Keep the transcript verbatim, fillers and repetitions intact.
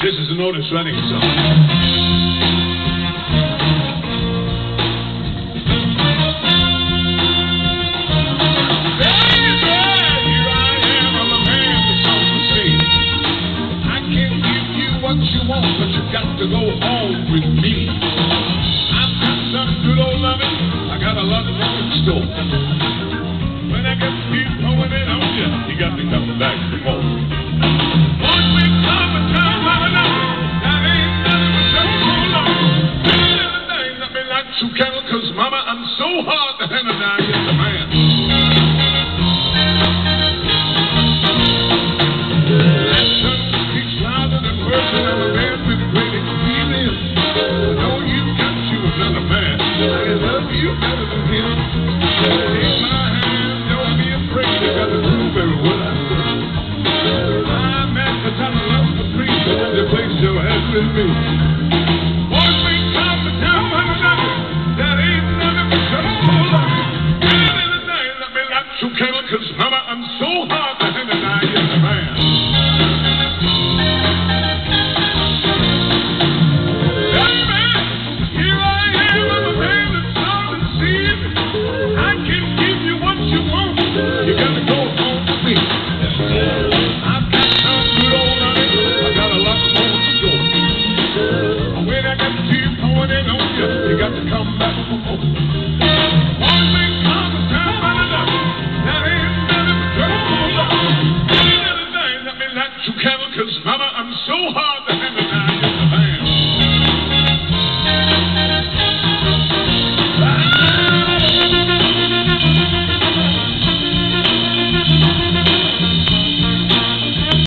This is an Otis Redding song. You want, but you got to go home with me. I've got some good old loving. I got a lot more in store. When I get keep throwing it on you, you got to come back for more. One week summertime, I'm enough. That ain't nothing but so long. This little thing let me like two cattle, cause mama, I'm so hard to handle now. Yes, a man. You better than him. Take my hand, don't be afraid. I got to prove every word I say. I'm at the time of love for free, so when you place your head with me. Boys, we come to town one another. That ain't nothing but trouble. Get in the day, let me light you candle, cause mama, I'm so hard to handle now, yes, man.